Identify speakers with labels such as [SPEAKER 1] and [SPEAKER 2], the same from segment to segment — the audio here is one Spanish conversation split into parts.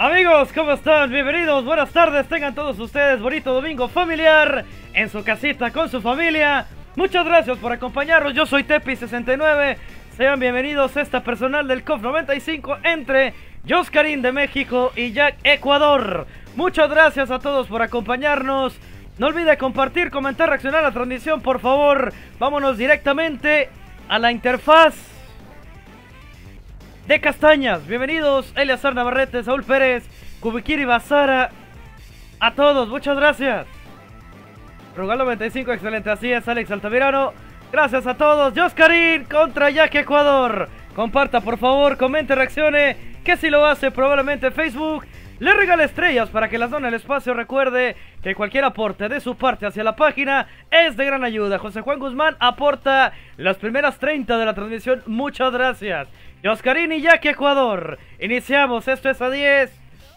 [SPEAKER 1] Amigos, ¿cómo están? Bienvenidos, buenas tardes, tengan todos ustedes bonito domingo familiar en su casita con su familia. Muchas gracias por acompañarnos, yo soy Tepi69. Sean bienvenidos a esta personal del KOF 95 entre Joscarín de México y Jack Ecuador. Muchas gracias a todos por acompañarnos. No olvide compartir, comentar, reaccionar a la transmisión, por favor. Vámonos directamente a la interfaz de Castañas. Bienvenidos Eliazar Navarrete, Saúl Pérez, Kubikiri Bazara. A todos, muchas gracias. Rugal 95, excelente, así es, Alex Altamirano. Gracias a todos. Joscarín contra Jack Ecuador. Comparta, por favor, comente, reaccione, que si lo hace probablemente Facebook le regale estrellas para que las done el espacio. Recuerde que cualquier aporte de su parte hacia la página es de gran ayuda. José Juan Guzmán aporta las primeras 30 de la transmisión. Muchas gracias. Joscarín y Jack Ecuador. Iniciamos, esto es a 10.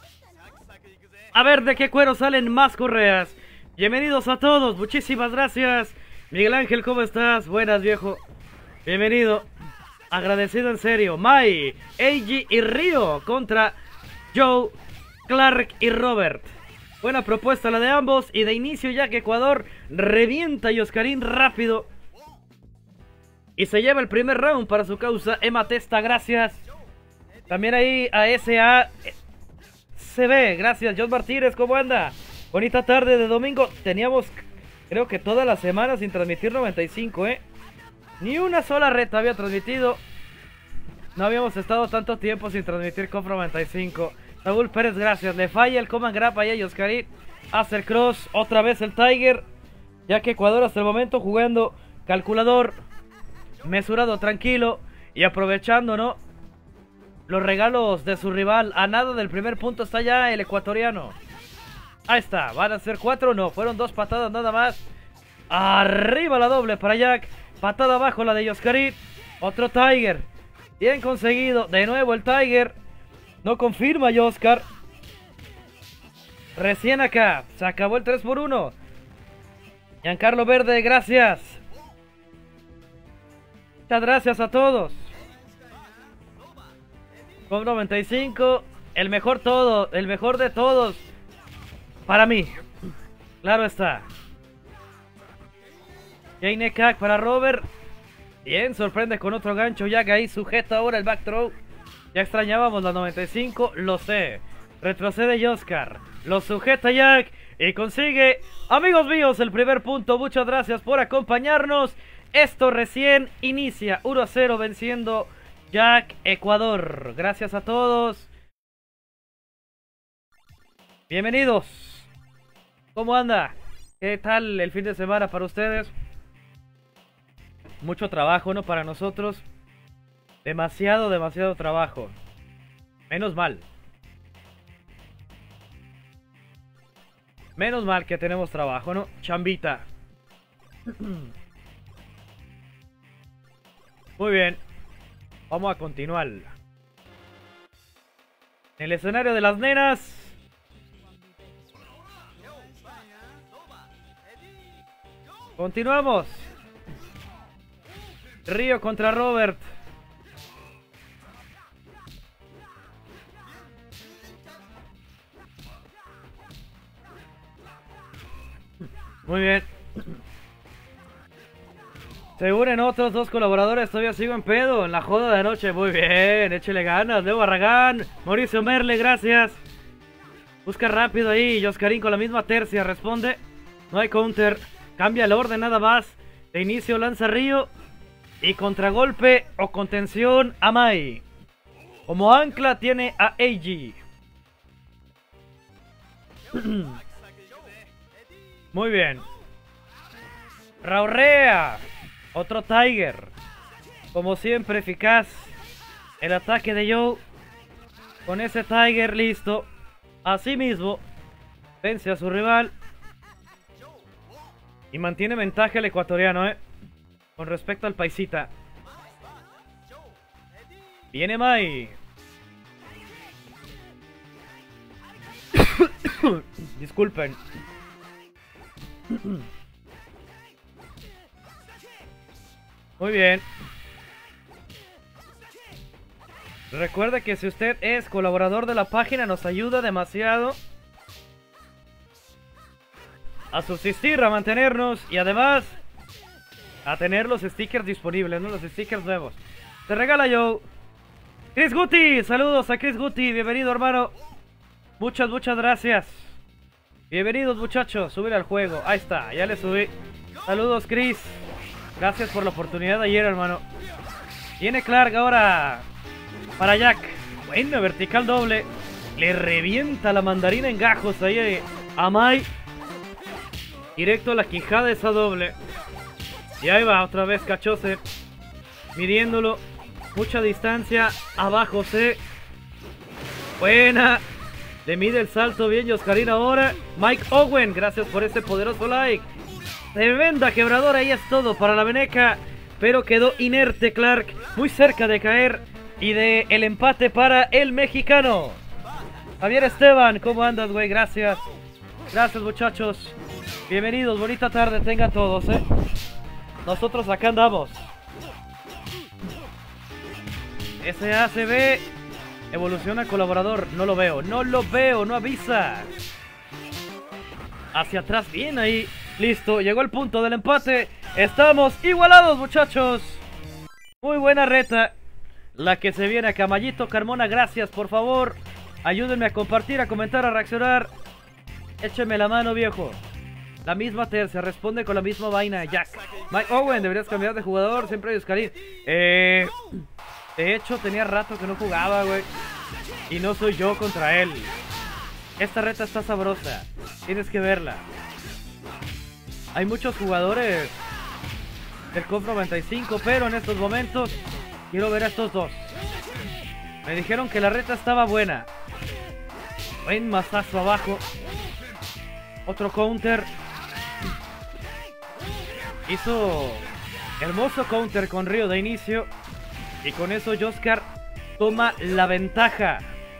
[SPEAKER 1] A ver de qué cuero salen más correas. Bienvenidos a todos, muchísimas gracias. Miguel Ángel, ¿cómo estás? Buenas, viejo. Bienvenido. Agradecido en serio. Mai, Eiji y Río contra Joe, Clark y Robert. Buena propuesta la de ambos. Y de inicio Jack Ecuador revienta a Joscarín rápido. Y se lleva el primer round para su causa. Emma Testa, gracias. También ahí a SACB, gracias. John Martínez, ¿cómo anda? Bonita tarde de domingo. Teníamos, creo que toda la semana sin transmitir 95, Ni una sola reta había transmitido. No habíamos estado tanto tiempo sin transmitir KOF 95. Saúl Pérez, gracias. Le falla el command grab ahí a Joscarín. Hace el cross, otra vez el Tiger. Ya que Ecuador hasta el momento jugando calculador, mesurado, tranquilo y aprovechando, ¿no?, los regalos de su rival. A nada del primer punto está ya el ecuatoriano. Ahí está, van a ser 4, no, fueron 2 patadas nada más. Arriba la doble para Jack. Patada abajo la de Joscarín. Otro Tiger. Bien conseguido. De nuevo el Tiger. No confirma Joscar. Recién acá. Se acabó el 3-1. Giancarlo Verde, gracias. Muchas gracias a todos. KOF 95. El mejor de todos. Para mí. Claro está. Jane Kak para Robert. Bien, sorprende con otro gancho. Jack ahí sujeta ahora el back throw. Ya extrañábamos la 95, lo sé. Retrocede Joscar. Lo sujeta Jack y consigue, amigos míos, el primer punto. Muchas gracias por acompañarnos. Esto recién inicia. 1-0 venciendo Jack Ecuador. Gracias a todos. Bienvenidos. ¿Cómo anda? ¿Qué tal el fin de semana para ustedes? Mucho trabajo, ¿no? Para nosotros. Demasiado trabajo. Menos mal. Menos mal que tenemos trabajo, ¿no? Chambita. Muy bien. Vamos a continuar. En el escenario de las nenas. Continuamos. Río contra Robert. Muy bien. Se unen otros 2 colaboradores. Todavía sigo en pedo, en la joda de anoche. Muy bien, échele ganas. Leo Barragán, Mauricio Merle, gracias. Busca rápido ahí. Joscarín con la misma tercia, responde. No hay counter. Cambia el orden nada más. De inicio lanza Río. Y contragolpe o contención a Mai. Como ancla tiene a Eiji. Muy bien. Raurrea. Otro Tiger. Como siempre eficaz el ataque de Joe. Con ese Tiger listo. Así mismo vence a su rival. Y mantiene ventaja el ecuatoriano, con respecto al paisita. Viene Mai. Disculpen. Muy bien. Recuerde que si usted es colaborador de la página nos ayuda demasiado a subsistir, a mantenernos y además a tener los stickers disponibles, ¿no? Los stickers nuevos. Te regala yo Chris Guti, saludos a Chris Guti, bienvenido hermano. Muchas gracias. Bienvenidos muchachos, subir al juego. Ahí está, ya le subí. Saludos Chris. Gracias por la oportunidad de ayer hermano. Viene Clark ahora para Jack. Buena vertical doble. Le revienta la mandarina en gajos ahí a Mai. Directo a la quijada esa doble. Y ahí va otra vez Cachose. Midiéndolo. Mucha distancia. Abajo C. Buena. Le mide el salto bien Yoscarín ahora. Mike Owen, gracias por ese poderoso like. Tremenda quebradora, ahí es todo para la veneca. Pero quedó inerte Clark. Muy cerca de caer. Y de el empate para el mexicano. Javier Esteban, ¿cómo andas, güey? Gracias. Gracias, muchachos. Bienvenidos, bonita tarde tengan todos, Nosotros acá andamos. SACB evoluciona colaborador. No lo veo, no avisa. Hacia atrás, bien ahí. Listo, llegó el punto del empate. Estamos igualados, muchachos. Muy buena reta la que se viene a Camayito Carmona, gracias, por favor. Ayúdenme a compartir, a comentar, a reaccionar. Écheme la mano, viejo. La misma tercia, responde con la misma vaina, Jack. Mike Owen, deberías cambiar de jugador, siempre hay Oscarín. De hecho, tenía rato que no jugaba, güey. Y no soy yo contra él. Esta reta está sabrosa. Tienes que verla. Hay muchos jugadores del COF 95, pero en estos momentos quiero ver a estos dos. Me dijeron que la reta estaba buena. Buen mazazo abajo. Otro counter. Hizo hermoso counter con Río de inicio. Y con eso Yoskar toma la ventaja.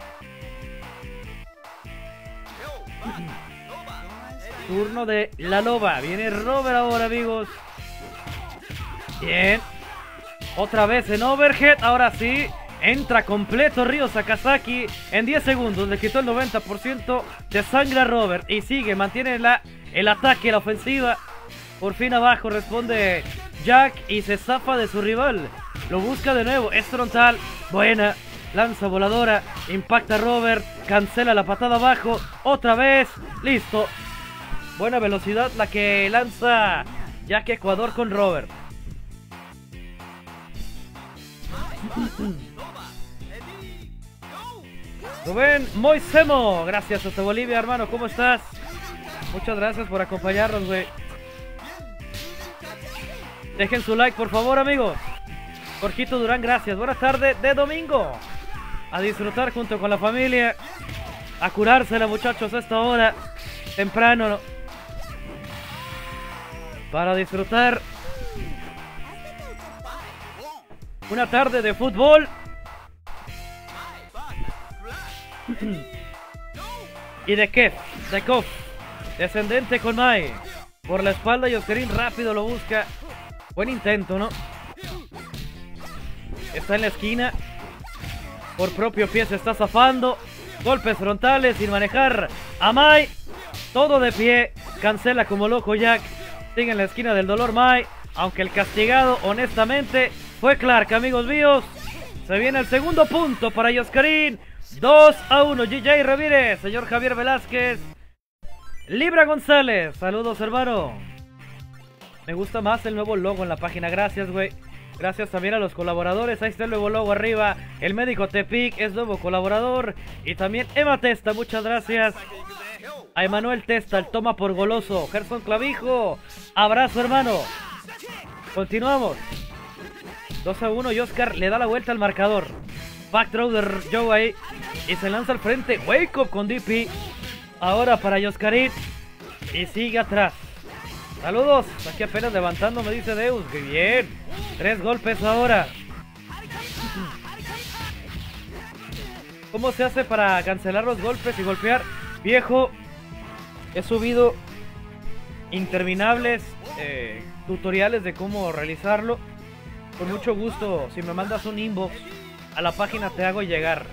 [SPEAKER 1] Turno de la loba. Viene Robert ahora, amigos. Bien. Otra vez en overhead. Ahora sí. Entra completo Ryo Sakazaki. En 10 segundos le quitó el 90% de sangre a Robert. Y sigue, mantiene el ataque, la ofensiva. Por fin abajo responde Jack y se zafa de su rival. Lo busca de nuevo, es frontal. Buena, lanza voladora. Impacta a Robert, cancela la patada abajo. Otra vez, listo. Buena velocidad la que lanza Jack Ecuador con Robert. Rubén Moisemo, gracias hasta Bolivia, hermano, ¿cómo estás? Muchas gracias por acompañarnos, güey. Dejen su like, por favor, amigos. Jorgito Durán, gracias. Buena tarde de domingo. A disfrutar junto con la familia. A curársela, muchachos, a esta hora. Temprano, ¿no? Para disfrutar una tarde de fútbol. Y de Kef, de Kof. Descendente con Mai. Por la espalda y Oscarín rápido lo busca. Buen intento, ¿no? Está en la esquina. Por propio pie se está zafando. Golpes frontales sin manejar. A Mai. Todo de pie. Cancela como loco Jack. Sigue en la esquina del dolor Mai. Aunque el castigado, honestamente, fue Clark, amigos míos. Se viene el segundo punto para Oscarín. 2-1. GJ Ramírez. Señor Javier Velázquez. Libra González. Saludos, hermano. Me gusta más el nuevo logo en la página. Gracias, güey. Gracias también a los colaboradores. Ahí está el nuevo logo arriba. El médico Tepic es nuevo colaborador. Y también Emma Testa. Muchas gracias. A Emanuel Testa, el toma por goloso. Gerson Clavijo. Abrazo, hermano. Continuamos. 2-1. Y Oscar le da la vuelta al marcador. Backthrow de Joe ahí. Y se lanza al frente. Wake up con DP. Ahora para Oscarín. Y sigue atrás. Saludos, aquí apenas levantando, me dice Deus, que bien. 3 golpes ahora. ¿Cómo se hace para cancelar los golpes y golpear? Viejo, he subido interminables tutoriales de cómo realizarlo. Con mucho gusto, si me mandas un inbox a la página te hago llegar.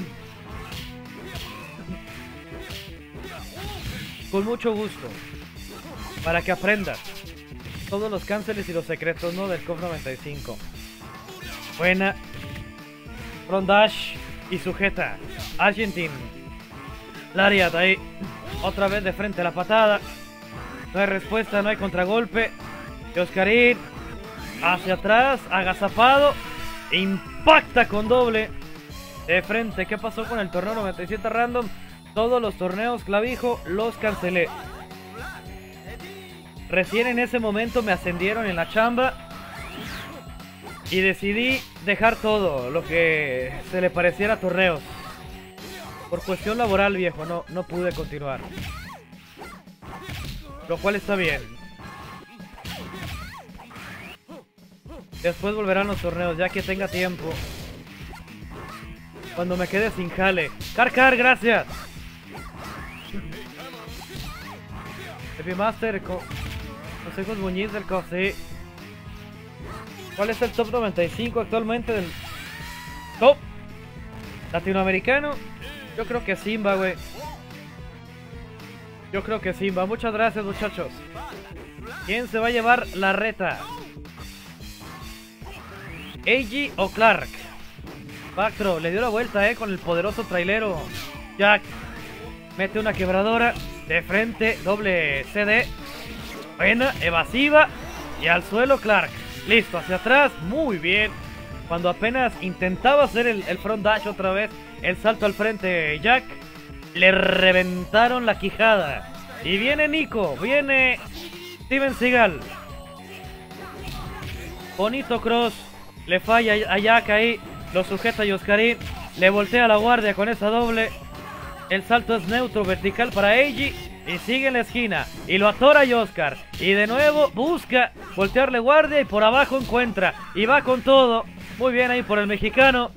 [SPEAKER 1] Con mucho gusto. Para que aprendas todos los cánceres y los secretos, ¿no? Del KOF 95. Buena. Front dash y sujeta. Argentine. Lariat ahí. Otra vez de frente a la patada. No hay respuesta, no hay contragolpe. Yoskarin hacia atrás, agazapado. Impacta con doble de frente. ¿Qué pasó con el torneo 97 random? Todos los torneos clavijo los cancelé. Recién en ese momento me ascendieron en la chamba y decidí dejar todo lo que se le pareciera a torneos. Por cuestión laboral, viejo, no pude continuar. Lo cual está bien. Después volverán los torneos, ya que tenga tiempo. Cuando me quede sin jale. Car, gracias. Heavy Master, Consejos Muñiz del KOF, sí. ¿Cuál es el top 95 actualmente del top latinoamericano? Yo creo que Simba, güey. Yo creo que Simba. Muchas gracias, muchachos. ¿Quién se va a llevar la reta? Eiji o Clark. Bactro le dio la vuelta, con el poderoso trailero. Jack mete una quebradora de frente, doble CD. Buena, evasiva. Y al suelo Clark. Listo, hacia atrás, muy bien. Cuando apenas intentaba hacer el front dash otra vez, el salto al frente Jack, le reventaron la quijada. Y viene Nico, viene Steven Seagal. Bonito cross. Le falla a Jack ahí. Lo sujeta Yoskarin. Le voltea la guardia con esa doble. El salto es neutro, vertical para Eiji. Y sigue en la esquina. Y lo atora Yoskar. Y de nuevo busca voltearle guardia. Y por abajo encuentra. Y va con todo. Muy bien ahí por el mexicano.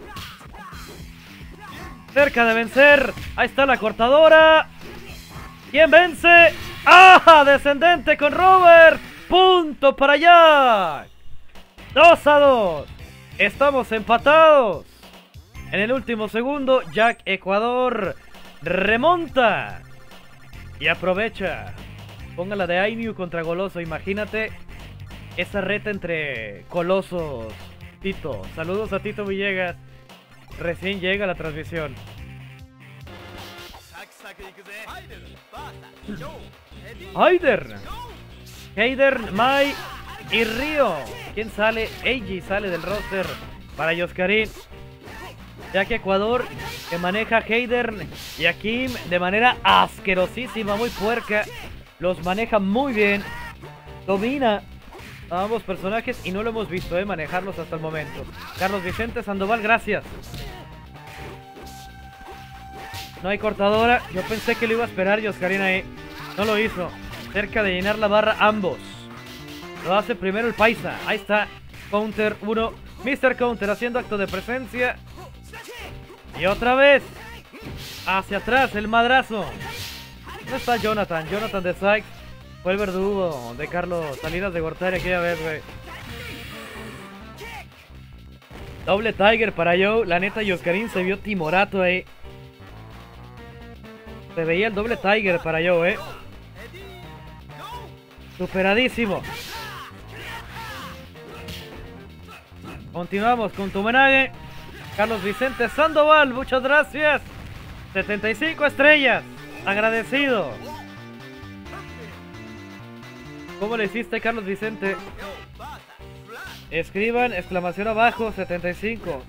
[SPEAKER 1] Cerca de vencer. Ahí está la cortadora. ¿Quién vence? ¡Ah! Descendente con Robert. Punto para Jack. 2-2. Estamos empatados. En el último segundo, Jack Ecuador remonta. Y aprovecha. Póngala de Ainu contra Goloso. Imagínate esa reta entre colosos. Tito. Saludos a Tito Villegas. Recién llega la transmisión. Heider, Mai y Río. ¿Quién sale? Eiji sale del roster para Yoskarin. Ya que Ecuador, que maneja Heider y Akim de manera asquerosísima, muy puerca. Los maneja muy bien. Domina a ambos personajes y no lo hemos visto manejarlos hasta el momento. Carlos Vicente Sandoval, gracias. No hay cortadora. Yo pensé que lo iba a esperar Yoskarin ahí. No lo hizo. Cerca de llenar la barra ambos. Lo hace primero el paisa. Ahí está. Counter 1. Mr. Counter haciendo acto de presencia. Y otra vez. Hacia atrás el madrazo. ¿Dónde está Jonathan? Jonathan de Sykes. Fue el verdugo de Carlos Salinas de Gortari aquella vez, güey. Doble Tiger para Joe. La neta, Yoskarin se vio timorato ahí. Se veía el doble Tiger para Joe, superadísimo. Continuamos con tu homenaje. Carlos Vicente Sandoval, muchas gracias. 75 estrellas. Agradecido. ¿Cómo le hiciste, Carlos Vicente? Escriban exclamación abajo 75.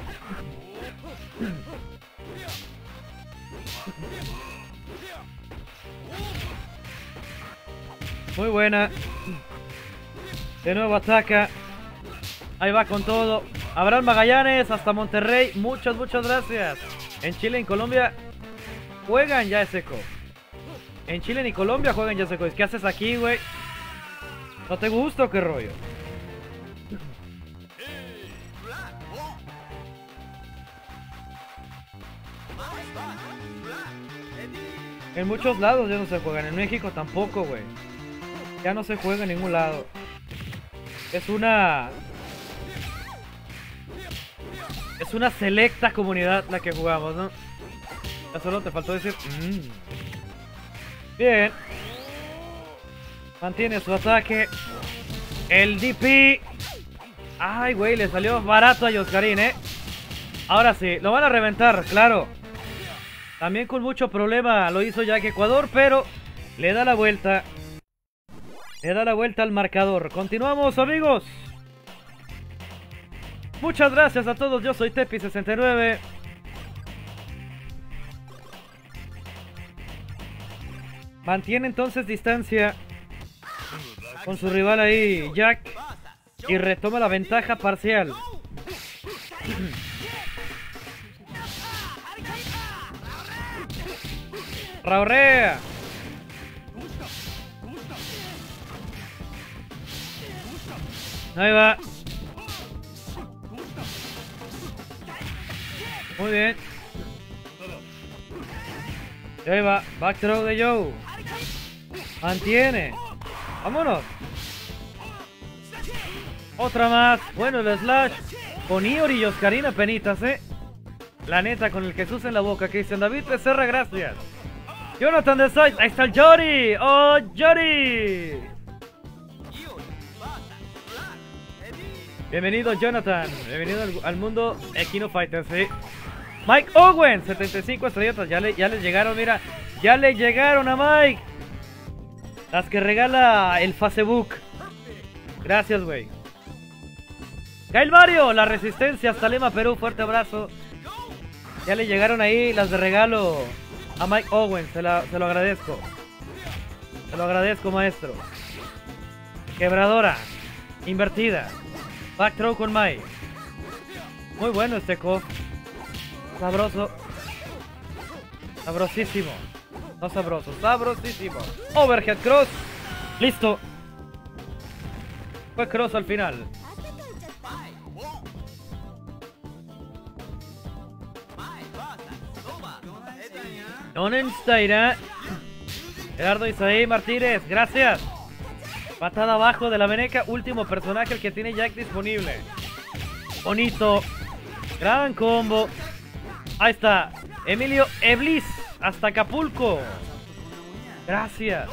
[SPEAKER 1] Muy buena. De nuevo ataca. Ahí va con todo. Abraham Magallanes hasta Monterrey. Muchas gracias. En Chile y Colombia juegan ya seco. En Chile y Colombia juegan ya seco. ¿Qué haces aquí, güey? ¿No te gusta o qué rollo? En muchos lados ya no se juegan. En México tampoco, güey. Ya no se juega en ningún lado. Es una Es una selecta comunidad la que jugamos, ¿no? Ya solo te faltó decir... Bien. Mantiene su ataque. El DP. Ay, güey, le salió barato a Yoscarín, ¿eh? Ahora sí, lo van a reventar, claro. También con mucho problema lo hizo Jack Ecuador, pero le da la vuelta. Le da la vuelta al marcador. Continuamos, amigos. Muchas gracias a todos, yo soy Tepi69. Mantiene entonces distancia con su rival ahí, Jack. Y retoma la ventaja parcial. Raurrea. Ahí va. Muy bien. Y ahí va. Back throw de Joe. Mantiene. Vámonos. Otra más. Bueno, el slash con Iori y Oscarina penitas, La neta, con el Jesús en la boca. Cristian David Becerra, gracias. Jonathan de Side. Ahí está el Jory. ¡Oh, Jory! Bienvenido, Jonathan. Bienvenido al mundo Equino Fighter, sí. Mike Owen, 75 estrellitas. Ya les llegaron, mira. Ya le llegaron a Mike. Las que regala el Facebook. Gracias, güey. Gail Mario, la resistencia hasta Lima, Perú. Fuerte abrazo. Ya le llegaron ahí las de regalo a Mike Owen. Se lo agradezco. Se lo agradezco, maestro. Quebradora. Invertida. Back throw con Mike. Muy bueno este KOF. Sabroso. Sabrosísimo. No sabroso, sabrosísimo. Overhead cross. Listo. Fue cross al final. Onensteira. Gerardo Isaí Martínez, gracias. Patada abajo de la veneca. Último personaje el que tiene Jack disponible. Bonito. Gran combo. Ahí está. Emilio Eblis. Hasta Acapulco. Gracias.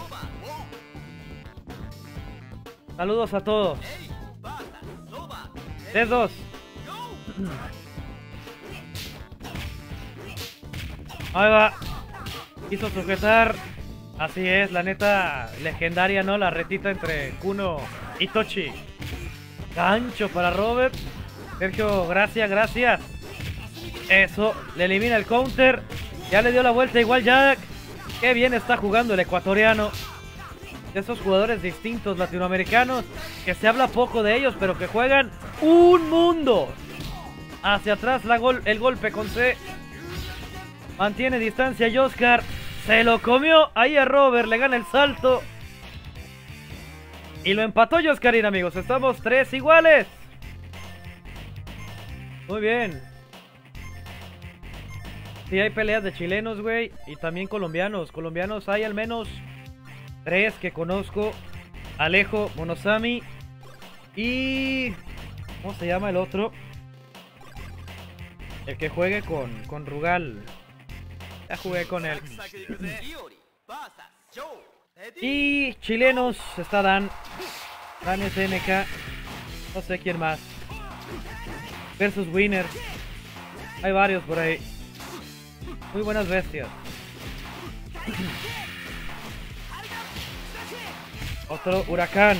[SPEAKER 1] Saludos a todos. 3-2. Ahí va. Quiso sujetar. Así es, la neta legendaria, ¿no? La retita entre Kuno y Tochi. Gancho para Robert. Sergio, gracias. Eso, le elimina el counter. Ya le dio la vuelta igual Jack. Qué bien está jugando el ecuatoriano. De esos jugadores distintos latinoamericanos que se habla poco de ellos, pero que juegan un mundo. Hacia atrás el golpe con C. Mantiene distancia y Oscar. Se lo comió ahí a Robert, le gana el salto. Y lo empató Oscarín, amigos. Estamos 3 iguales. Muy bien. Sí, hay peleas de chilenos, güey. Y también colombianos. Colombianos hay al menos 3 que conozco. Alejo, Monosami. Y... ¿cómo se llama el otro? El que juegue con Rugal. Ya jugué con él. Y chilenos está Dan SNK. No sé quién más. Versus Winner. Hay varios por ahí. Muy buenas bestias. Otro huracán.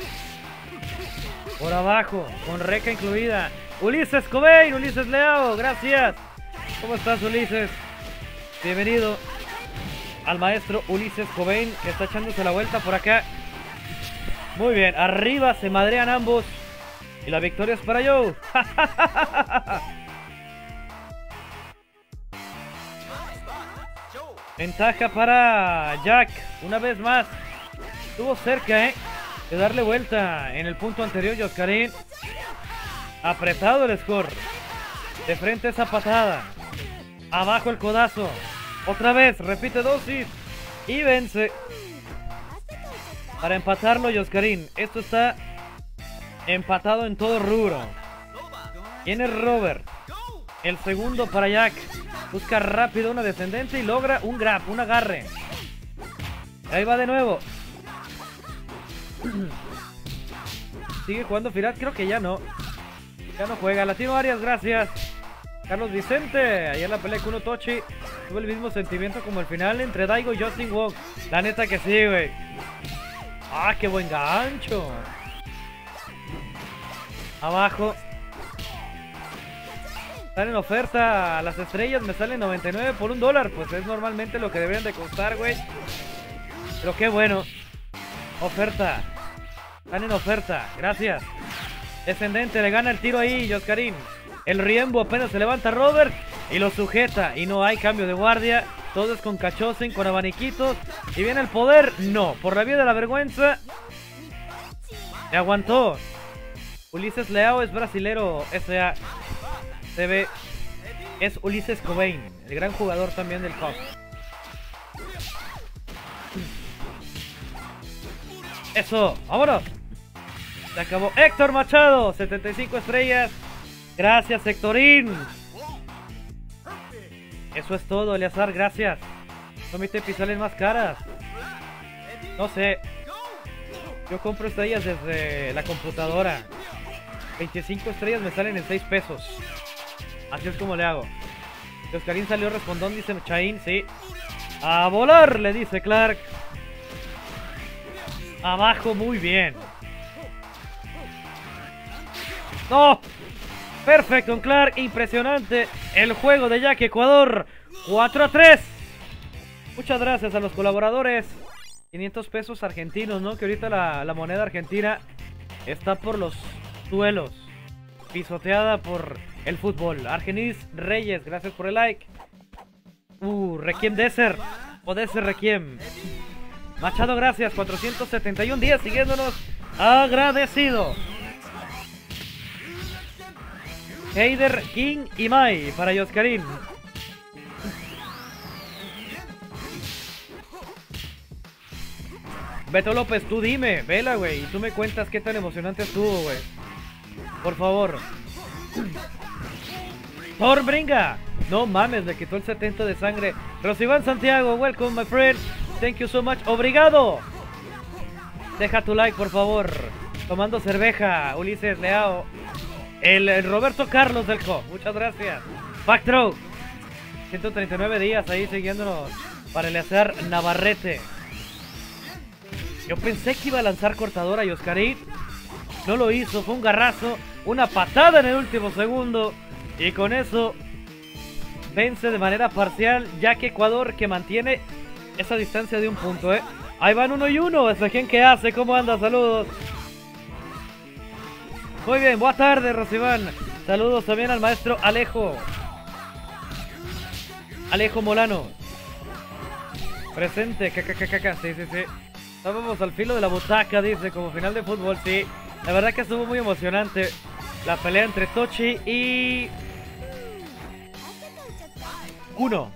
[SPEAKER 1] Por abajo, con reca incluida. Ulises Cobain, Ulises Leao, gracias. ¿Cómo estás, Ulises? Bienvenido al maestro Ulises Cobain, que está echándose la vuelta por acá. Muy bien, arriba se madrean ambos. Y la victoria es para Joe. Ventaja para Jack, una vez más. Estuvo cerca, de darle vuelta en el punto anterior, Oscarín. Apretado el score. De frente esa patada. Abajo el codazo. Otra vez, repite dosis. Y vence. Para empatarlo, Oscarín. Esto está empatado en todo rubro. Viene Robert. El segundo para Jack. Busca rápido una descendente y logra un grab, un agarre. Ahí va de nuevo. Sigue jugando Firat, creo que ya no. Ya no juega. Latino Arias, gracias. Carlos Vicente, ayer la pelea con Uno Tochi. Tuve el mismo sentimiento como el final entre Daigo y Justin Wong. La neta que sí, güey. Ah, qué buen gancho. Abajo. Están en oferta las estrellas, me salen 99 por $1. Pues es normalmente lo que deberían de costar, güey. Pero qué bueno. Oferta. Están en oferta, gracias. Descendente, le gana el tiro ahí, Yoscarín. El Riembo apenas se levanta Robert y lo sujeta. Y no hay cambio de guardia. Todo es con Cachosen, con abaniquitos. Y viene el poder. No, por la vía de la vergüenza. Se aguantó. Ulises Leao es brasilero S.A. CB. Es Ulises Cobain, el gran jugador también del COP. Eso, vámonos. Se acabó. Héctor Machado, 75 estrellas. Gracias, Héctorín. Eso es todo, Eleazar, gracias. No me te pisales más caras. No sé. Yo compro estrellas desde la computadora. 25 estrellas me salen en 6 pesos. Así es como le hago. Oscarín salió respondón, dice Chaín, sí. A volar, le dice Clark. Abajo, muy bien. ¡No! Perfecto, Clark, impresionante. El juego de Jack Ecuador, 4-3. Muchas gracias a los colaboradores. 500 pesos argentinos, ¿no? Que ahorita la moneda argentina está por los suelos. Pisoteada por el fútbol. Argenis Reyes, gracias por el like. Requiem Desert. O Desert Requiem. Machado, gracias. 471 días siguiéndonos. Agradecido. Heider, King y Mai para Yoscarín. Beto López, tú dime, vela, güey. Y tú me cuentas qué tan emocionante estuvo, güey. Por favor. Torbringa. No mames, le quitó el 70 de sangre. Rosiván Santiago, welcome, my friend. Thank you so much. Obrigado. Deja tu like, por favor. Tomando cerveja, Ulises Leao. El Roberto Carlos del Co. Muchas gracias. Backthrow. 139 días ahí siguiéndonos para Eleazar Navarrete. Yo pensé que iba a lanzar cortadora y Oscarín no lo hizo. Fue un garrazo. Una patada en el último segundo. Y con eso vence de manera parcial, ya que Ecuador, que mantiene esa distancia de un punto, ¿eh? Ahí van 1-1. ¿Ese gen que hace? ¿Cómo anda? Saludos. Muy bien, buenas tardes, Rosiván. Saludos también al maestro Alejo. Alejo Molano. Presente, sí, sí, sí. Estábamos al filo de la butaca, dice, como final de fútbol, sí. La verdad que estuvo muy emocionante la pelea entre Tochi y... Uno.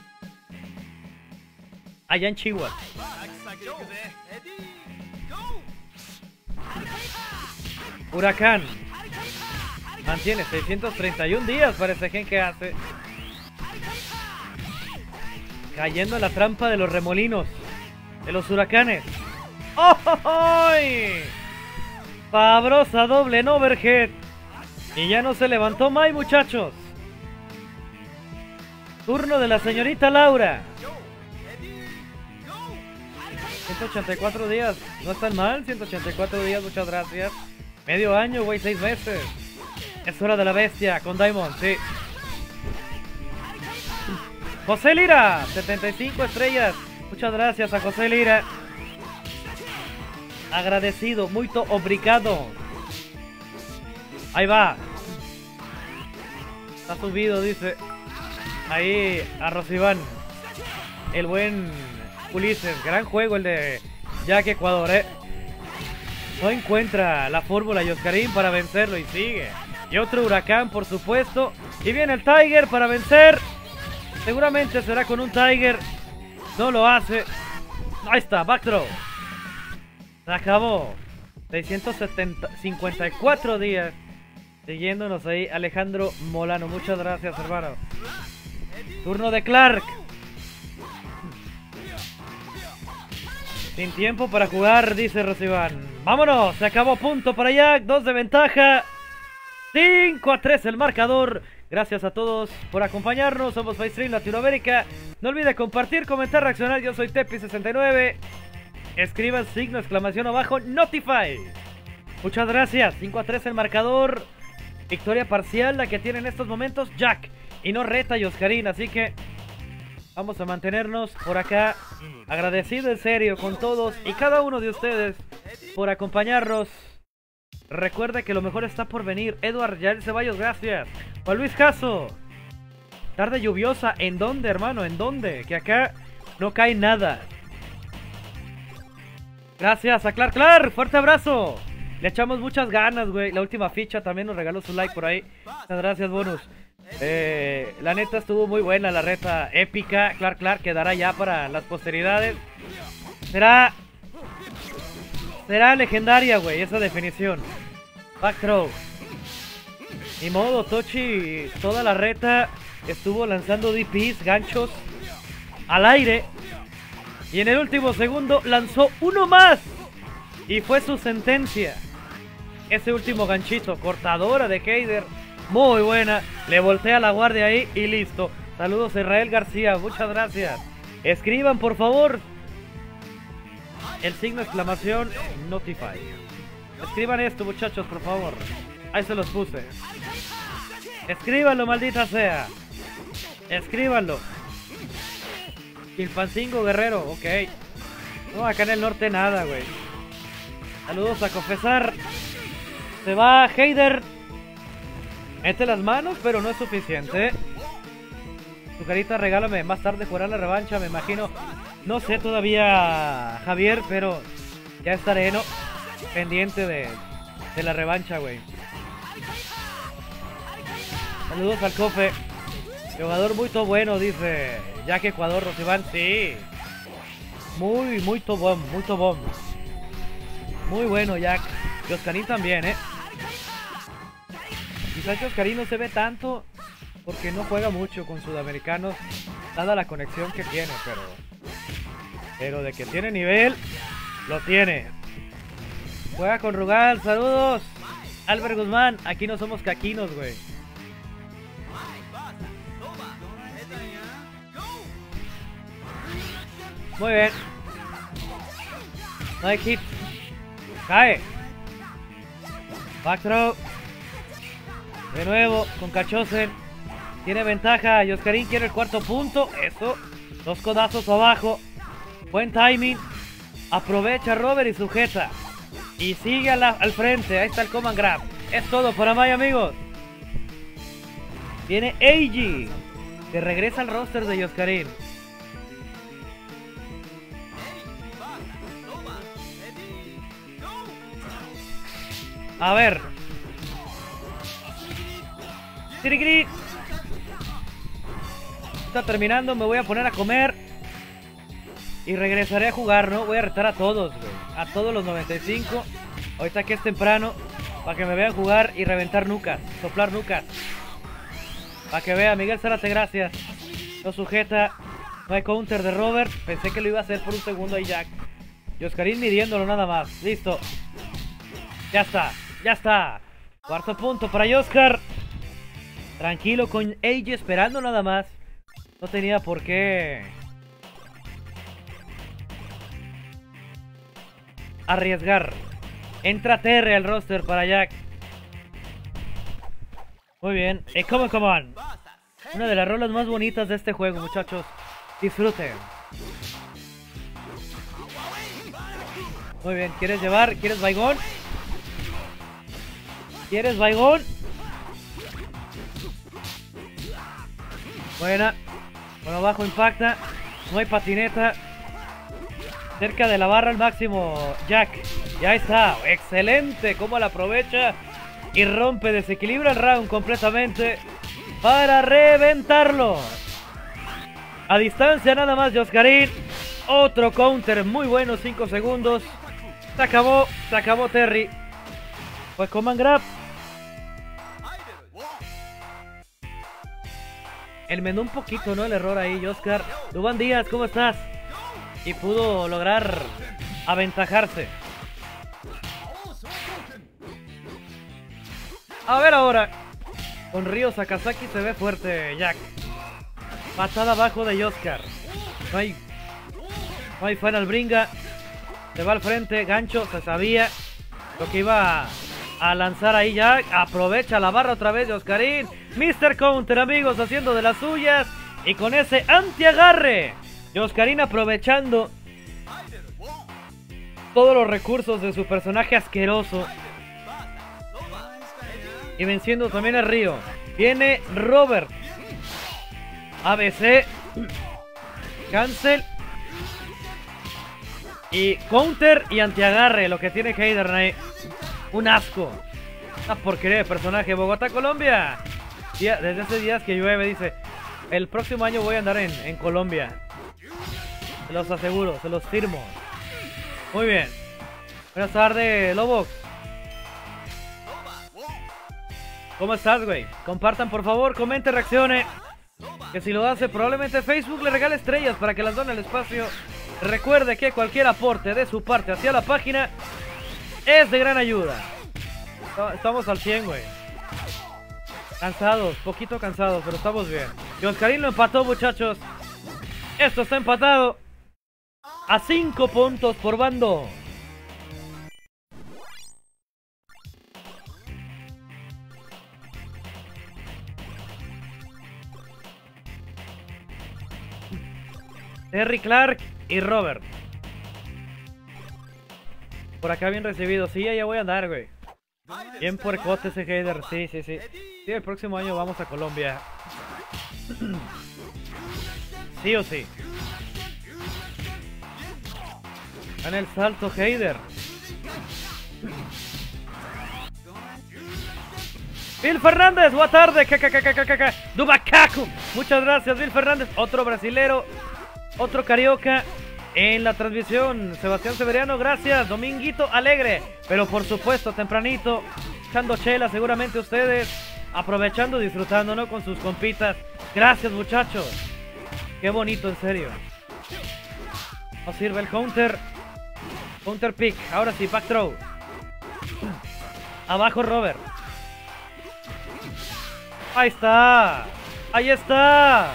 [SPEAKER 1] Allá en Chihuahua. Huracán. Mantiene 631 días para ese gen que hace. Cayendo en la trampa de los remolinos. De los huracanes. ¡Oh! Fabrosa doble en overhead. Y ya no se levantó Mai, muchachos. Turno de la señorita Laura. 184 días. No están mal, 184 días, muchas gracias. Medio año, güey, 6 meses. Es hora de la bestia con Diamond, sí. José Lira, 75 estrellas. Muchas gracias a José Lira. Agradecido, muy obrigado. Ahí va. Está subido, dice. Ahí a Rosiván. El buen Ulises. Gran juego el de Jack Ecuador, No encuentra la fórmula Yoscarín para vencerlo y sigue. Y otro huracán, por supuesto. Y viene el Tiger para vencer. Seguramente será con un Tiger. No lo hace. Ahí está, backthrow. Se acabó. 654 días. Siguiéndonos ahí, Alejandro Molano. Muchas gracias, hermano. Turno de Clark. Sin tiempo para jugar, dice Rosiván. Vámonos, se acabó, punto para Jack. 2 de ventaja. 5-3 el marcador. Gracias a todos por acompañarnos. Somos FighterStream Latinoamérica. No olvide compartir, comentar, reaccionar. Yo soy Tepi69. Escriban signo exclamación abajo, Notify. Muchas gracias. 5-3 el marcador. Victoria parcial la que tiene en estos momentos Jack. Y no Reta y Oscarín. Así que vamos a mantenernos por acá. Agradecido en serio con todos y cada uno de ustedes por acompañarnos. Recuerda que lo mejor está por venir. Eduard Yael Ceballos, gracias. Juan Luis Caso. Tarde lluviosa. ¿En dónde, hermano? ¿En dónde? Que acá no cae nada. Gracias a Clark. Fuerte abrazo. Le echamos muchas ganas, güey. La última ficha también nos regaló su like por ahí. Muchas gracias, bonus. La neta estuvo muy buena la reta épica. Clark quedará ya para las posteridades. Será legendaria, güey, esa definición. Back throw. Ni modo, Tochi toda la reta estuvo lanzando DPs, ganchos al aire. Y en el último segundo lanzó uno más. Y fue su sentencia. Ese último ganchito, cortadora de Heider. Muy buena. Le voltea la guardia ahí y listo. Saludos a Israel García, muchas gracias. Escriban, por favor, el signo exclamación Notify. Escriban esto, muchachos, por favor. Ahí se los puse. Escríbanlo, maldita sea. Escríbanlo. Chilpancingo Guerrero, ok. No, acá en el norte nada, güey. Saludos a confesar. Se va Heider. Mete las manos, pero no es suficiente. Tu carita, regálame. Más tarde jugará la revancha, me imagino. No sé todavía, Javier, pero ya estaré, ¿no? Pendiente de la revancha, güey. Saludos al Cofe. Jugador muy bueno, dice Jack Ecuador, Rosiván. Sí. Muy tobón, muy tobón. Muy bueno, Jack. Y Oscarín también, Quizás Oscarín no se ve tanto porque no juega mucho con sudamericanos, dada la conexión que tiene, pero de que tiene nivel, lo tiene. Juega con Rugal, saludos. Albert Guzmán, aquí no somos caquinos, güey. Muy bien. No hay hit. Cae. Back throw. De nuevo con Cachosen. Tiene ventaja. Y Oscarín quiere el cuarto punto. Eso. 2 codazos abajo. Buen timing. Aprovecha Robert y sujeta. Y sigue al frente. Ahí está el command grab. Es todo por Amaya, amigos. Viene Eiji, que regresa al roster de Oscarín. A ver. Tirigri. Está terminando, me voy a poner a comer. Y regresaré a jugar, ¿no? Voy a retar a todos, güey. A todos los 95. Ahorita que es temprano. Para que me vean jugar y reventar nucas. Soplar nucas. Para que vea, Miguel Zárate, gracias. No sujeta. No hay counter de Robert. Pensé que lo iba a hacer por un segundo ahí Jack. Y Oscarín midiéndolo nada más. Listo. Ya está. Ya está. Cuarto punto para Oscar. Tranquilo con Eiji esperando nada más. No tenía por qué arriesgar. Entra Terry al roster para Jack. Muy bien. Come on. Una de las rolas más bonitas de este juego, muchachos. Disfruten. Muy bien. ¿Quieres llevar? ¿Quieres baigón? ¿Quieres baigón? Buena. Bueno, abajo impacta. No hay patineta. Cerca de la barra al máximo Jack. Y ahí está. Excelente. Cómo la aprovecha. Y rompe, desequilibra el round completamente. Para reventarlo. A distancia nada más de Oscarín. Otro counter muy bueno. 5 segundos. Se acabó Terry. Pues command grab. enmendó un poquito, ¿no? El error ahí, Oscar. Dubán Díaz, ¿cómo estás? Y pudo lograr aventajarse. A ver ahora. Con Ryo Sakazaki se ve fuerte, Jack. Patada abajo de Oscar. No hay final bringa. Se va al frente, gancho, se sabía lo que iba a lanzar ahí Jack. Aprovecha la barra otra vez de Oscarín. Mr. Counter, amigos, haciendo de las suyas. Y con ese antiagarre de Oscarín aprovechando todos los recursos de su personaje asqueroso. Y venciendo también a Ryo. Viene Robert. ABC. Cancel. Y counter y antiagarre. Lo que tiene Heider ahí. Un asco. Una porquería de personaje. Bogotá, Colombia. Desde hace días que llueve, dice. El próximo año voy a andar en Colombia. Se los aseguro, se los firmo. Muy bien. Buenas tardes, Lobo. ¿Cómo estás, güey? Compartan, por favor, comente, reaccione. Que si lo hace, probablemente Facebook le regale estrellas para que las done al espacio. Recuerde que cualquier aporte de su parte hacia la página es de gran ayuda. Estamos al 100, güey. Cansados, poquito cansados, pero estamos bien. Y Oscarín lo empató, muchachos. Esto está empatado a 5 puntos por bando. Terry Clark y Robert. Por acá bien recibido. Sí, ya voy a andar, güey. Bien puercote ese Heider. Sí. Sí, el próximo año vamos a Colombia. Sí o sí. Gana el salto Heider. Bill Fernández, buena tarde. Dubacaco. Muchas gracias, Bill Fernández. Otro brasilero. Otro carioca en la transmisión. Sebastián Severiano, gracias. Dominguito Alegre. Pero por supuesto, tempranito. Echando chela, seguramente ustedes. Aprovechando, disfrutando, ¿no? Con sus compitas. Gracias, muchachos. Qué bonito, en serio. No sirve el counter. Counter pick. Ahora sí, back throw. Abajo Robert. Ahí está. Ahí está.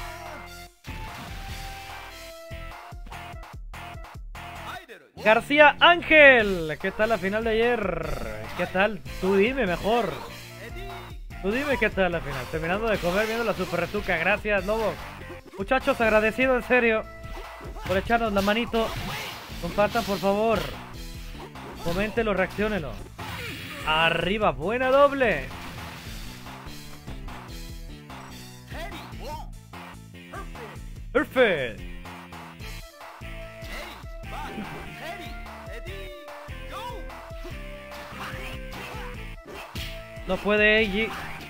[SPEAKER 1] García Ángel, ¿qué tal la final de ayer? ¿Qué tal? Tú dime mejor. Tú dime qué tal la final. Terminando de comer, viendo la super retuca. Gracias, Lobo. Muchachos, agradecido en serio por echarnos la manito. Compartan, por favor. Coméntenlo, reacciónenlo. Arriba, buena doble. Perfect. No puede Eiji.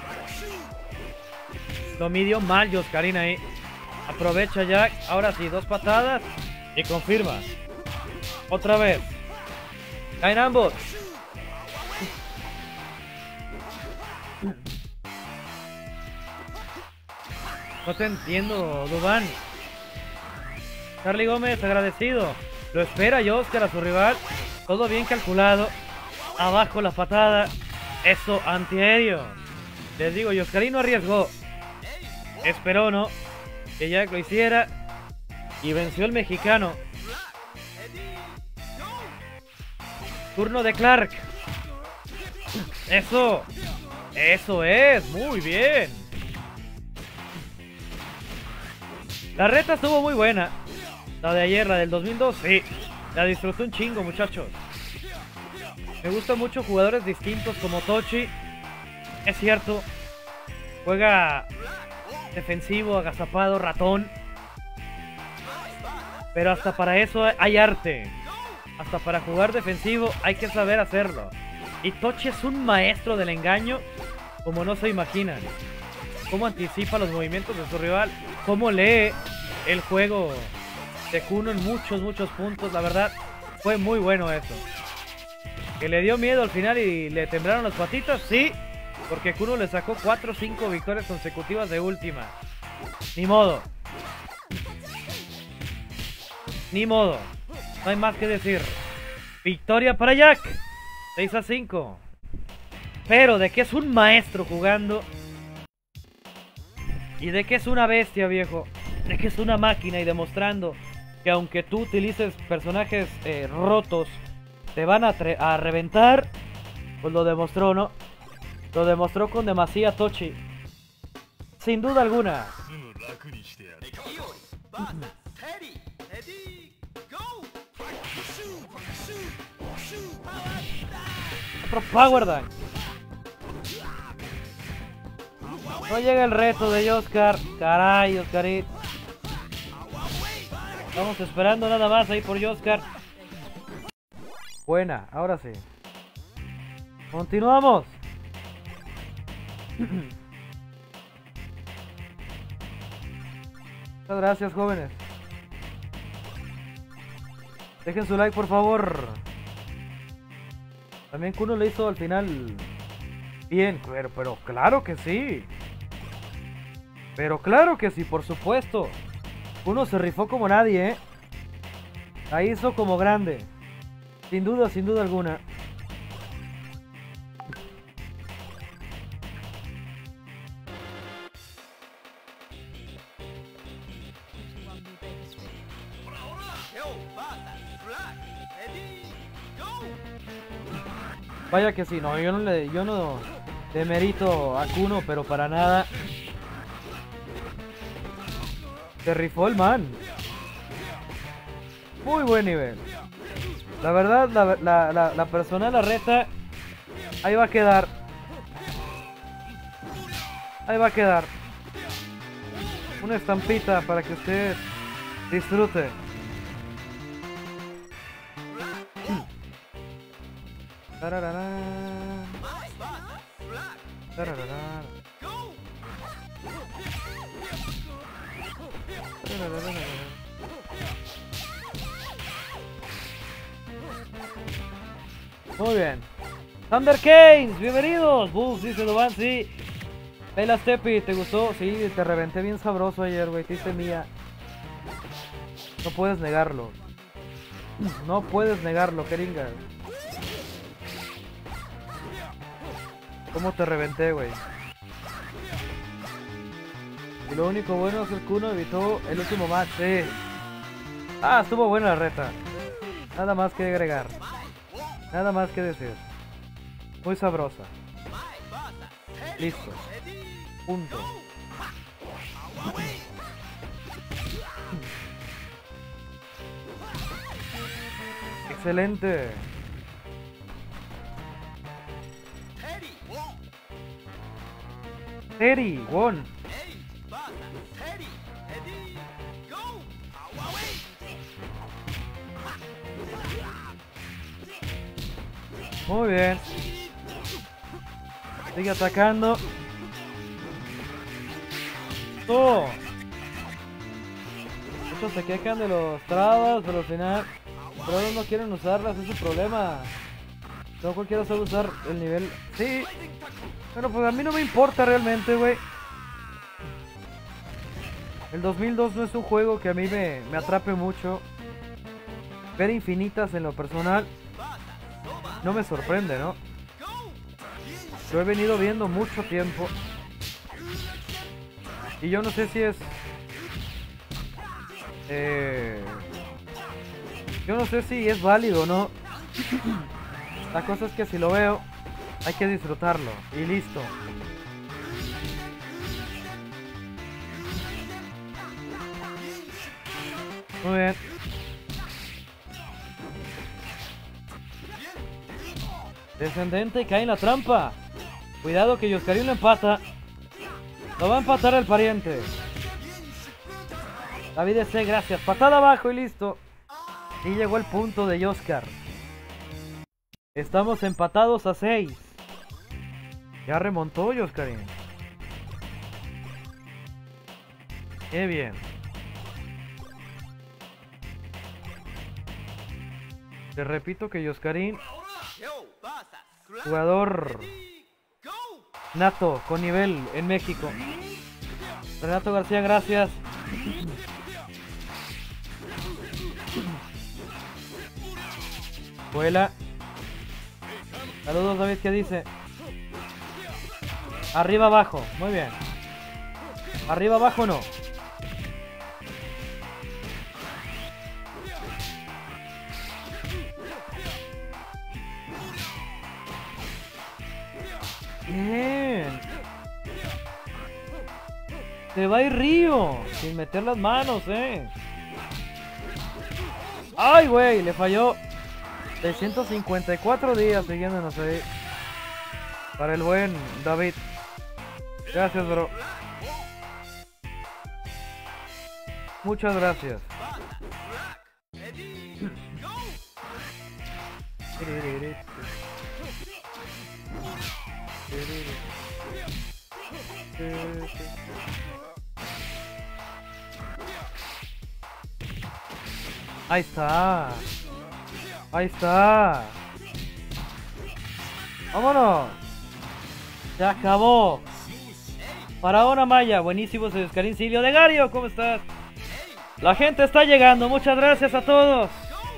[SPEAKER 1] Lo midió mal Oscarín ahí. Aprovecha Jack. Ahora sí, 2 patadas. Y confirma. Otra vez. Caen ambos. No te entiendo, Dubán. Charlie Gómez, agradecido. Lo espera Oscar a su rival. Todo bien calculado. Abajo la patada. Eso, antiaéreo. Les digo, Oscarín no arriesgó. Esperó, ¿no? Que Jack lo hiciera. Y venció el mexicano. Turno de Clark. Eso. Eso es. Muy bien. La reta estuvo muy buena. La de ayer, la del 2002. Sí. La disfruté un chingo, muchachos. Me gustan mucho jugadores distintos como Tochi. Es cierto. Juega defensivo, agazapado, ratón. Pero hasta para eso hay arte. Hasta para jugar defensivo hay que saber hacerlo. Y Tochi es un maestro del engaño como no se imaginan. Cómo anticipa los movimientos de su rival. Cómo lee el juego de Kuno en muchos puntos. La verdad, fue muy bueno eso. Que le dio miedo al final y le temblaron las patitas, sí. Porque Kuno le sacó 4 o 5 victorias consecutivas de última. Ni modo. Ni modo. No hay más que decir. Victoria para Jack. 6-5. Pero de que es un maestro jugando. Y de que es una bestia, viejo. De que es una máquina y demostrando que aunque tú utilices personajes rotos, te van a reventar. Pues lo demostró, ¿no? Lo demostró con demasía Tochi. Sin duda alguna. Otro Power Dunk. No llega el reto de Oscar. Caray, Oscarit. Estamos esperando nada más ahí por Oscar. Buena, ahora sí. Continuamos. Muchas gracias, jóvenes. Dejen su like, por favor. También Kuno le hizo al final bien, pero claro que sí. Pero claro que sí, por supuesto. Kuno se rifó como nadie, ¿eh? La hizo como grande. Sin duda alguna. Vaya que sí, no, yo no demerito a Kuno, pero para nada. Se rifó el man. Muy buen nivel. La verdad, la persona, la reta, ahí va a quedar. Ahí va a quedar. Una estampita para que usted disfrute. Muy bien. Thunder Keynes, bienvenidos. Bulls, dice Duban, sí. Leila Stepi, ¿te gustó? Sí, te reventé bien sabroso ayer, güey. Te hice mía. No puedes negarlo. No puedes negarlo, Keringa. ¿Cómo te reventé, güey? Y lo único bueno es que el Kuno evitó el último match, sí. Ah, estuvo buena la reta. Nada más que agregar. Nada más que decir. Muy sabrosa. Listo. Punto. Excelente. Teddy, won. Muy bien. Sigue atacando. ¡Oh! Muchos se quejan de los trabas, pero al final todos no quieren usarlas, es su problema. No cualquiera sabe usar el nivel. Sí, pero pues a mí no me importa realmente, güey. El 2002 no es un juego que a mí me atrape mucho. Ver infinitas en lo personal no me sorprende, ¿no? Lo he venido viendo mucho tiempo. Y yo no sé si es... yo no sé si es válido o no. La cosa es que si lo veo, hay que disfrutarlo. Y listo. Muy bien. Descendente cae en la trampa. Cuidado que Yoscarín lo empata. Lo va a empatar el pariente. David C, gracias. Patada abajo y listo. Y llegó el punto de Oscar. Estamos empatados a 6. Ya remontó Yoscarín. Qué bien. Te repito que Yoscarín, jugador nato con nivel en México. Renato García, gracias. Vuela. Saludos, David, ¿qué dice? Arriba, abajo, muy bien. Arriba, abajo, no. Bien. Se va a ir Río sin meter las manos, Ay, güey, le falló. 654 días siguiéndonos ahí. Para el buen David. Gracias, bro. Muchas gracias. Ahí está. Ahí está. Vámonos. Se acabó. Faraona Maya, buenísimo, soy Oscarín Silio de Gario, ¿cómo estás? La gente está llegando, muchas gracias a todos.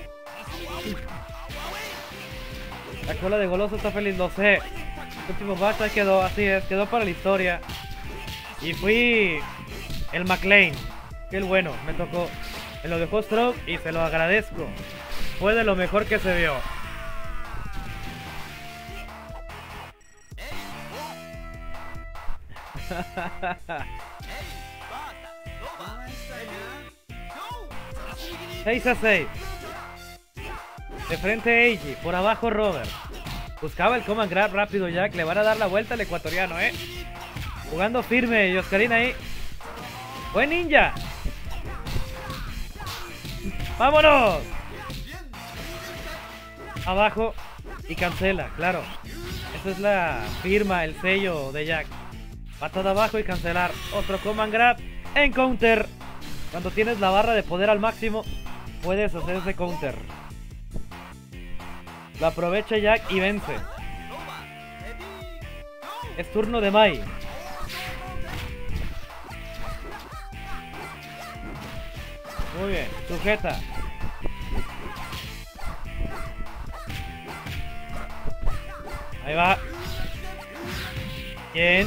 [SPEAKER 1] La cola de Goloso está feliz, lo sé. El último battle quedó, así es, quedó para la historia. Y fui el McLean. Qué bueno, me tocó. Me lo dejó Stroke y se lo agradezco. Fue de lo mejor que se vio. Seis a 6. De frente Eiji, por abajo Robert. Buscaba el command grab rápido Jack. Le van a dar la vuelta al ecuatoriano, Jugando firme y Oscarín ahí. Buen ninja. ¡Vámonos! Abajo y cancela, claro. Esa es la firma, el sello de Jack. Patada abajo y cancelar. Otro command grab en counter. Cuando tienes la barra de poder al máximo, puedes hacer ese counter. Lo aprovecha Jack y vence. Es turno de Mai. Muy bien, sujeta. Ahí va. Bien.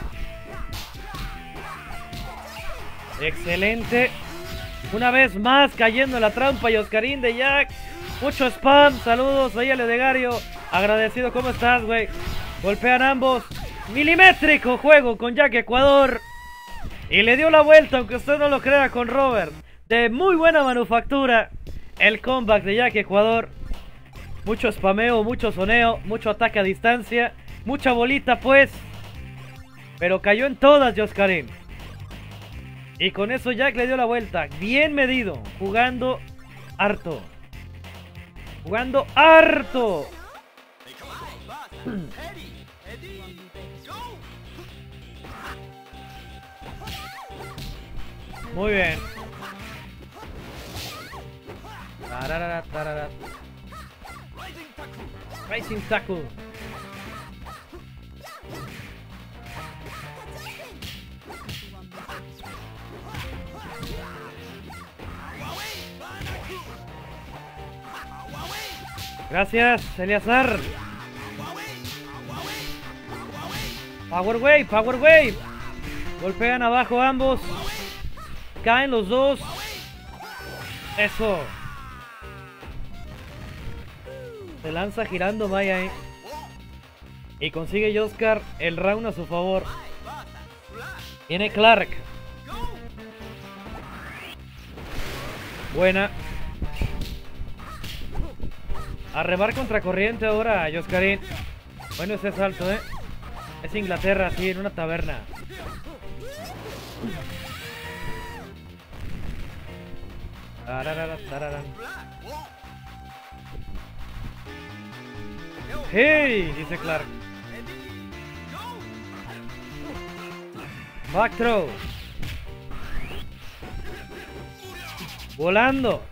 [SPEAKER 1] Excelente. Una vez más cayendo en la trampa y Oscarín de Jack. Mucho spam. Saludos ahí al Edegario. Agradecido, ¿cómo estás, güey? Golpean ambos. Milimétrico juego con Jack Ecuador. Y le dio la vuelta, aunque usted no lo crea, con Robert. De muy buena manufactura. El comeback de Jack Ecuador. Mucho spameo, mucho soneo, mucho ataque a distancia. Mucha bolita, pues. Pero cayó en todas, Oscarín. Y con eso Jack le dio la vuelta. Bien medido. Jugando harto. Jugando harto. Muy bien. Tarara, tarara. Rising Tackle. Gracias, Eleazar. Power Wave, Power Wave. Golpean abajo ambos. Caen los dos. Eso. Se lanza girando Maya ahí. Y consigue Oscar el round a su favor. Tiene Clark. Buena. A remar contracorriente ahora, Oscarín. Bueno ese salto, Es Inglaterra, sí, en una taberna. Tararara, tararán. ¡Hey! Dice Clark. Back throw. Volando.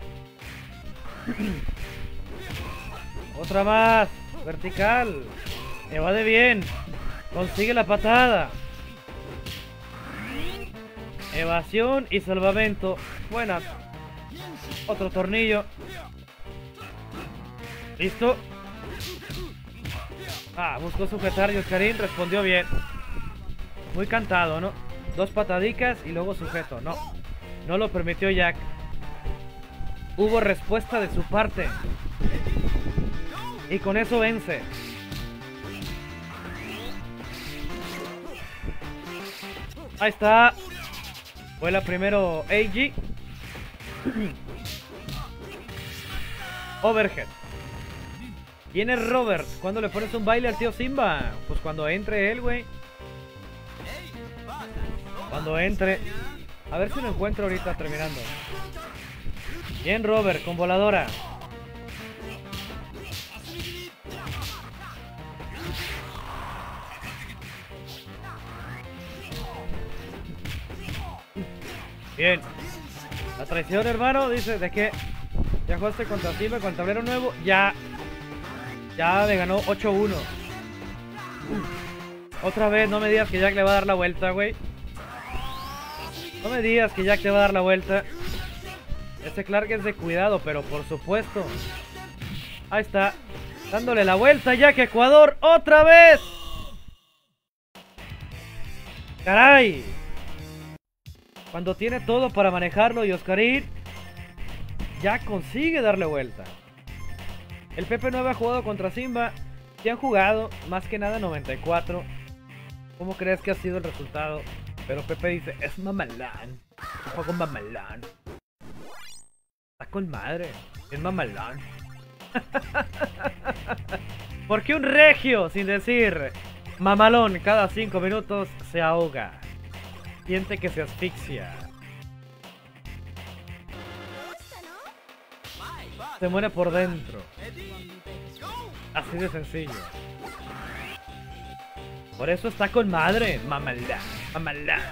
[SPEAKER 1] Otra más. Vertical. Evade bien. Consigue la patada. Evasión y salvamento. Buenas. Otro tornillo. Listo. Buscó sujetar Yoscarín, respondió bien. Muy cantado, ¿no? 2 patadicas y luego sujeto. No lo permitió Jack. Hubo respuesta de su parte. Y con eso vence. Ahí está. Vuela primero AG. Overhead. ¿Quién es Robert? ¿Cuándo le pones un baile al tío Simba? Pues cuando entre él, güey. Cuando entre. A ver si lo encuentro ahorita terminando. Bien, Robert, con voladora. Bien. La traición, hermano, dice de que ya jugaste contra Simba con tablero nuevo. Ya le ganó 8-1. Otra vez, no me digas que Jack le va a dar la vuelta, güey. No me digas que Jack te va a dar la vuelta. Este Clark es de cuidado, pero por supuesto. Ahí está. Dándole la vuelta Jack Ecuador. ¡Otra vez! ¡Caray! Cuando tiene todo para manejarlo y Yoscarín ya consigue darle vuelta. El Pepe 9 ha jugado contra Simba. Si han jugado, más que nada 94. ¿Cómo crees que ha sido el resultado? Pero Pepe dice, es mamalán. Un juego mamalán. Está con madre. Es mamalán. ¿Por qué un regio, sin decir mamalón, cada 5 minutos se ahoga? Siente que se asfixia. Se muere por dentro. Así de sencillo. Por eso está con madre. Mamalán, mamalán.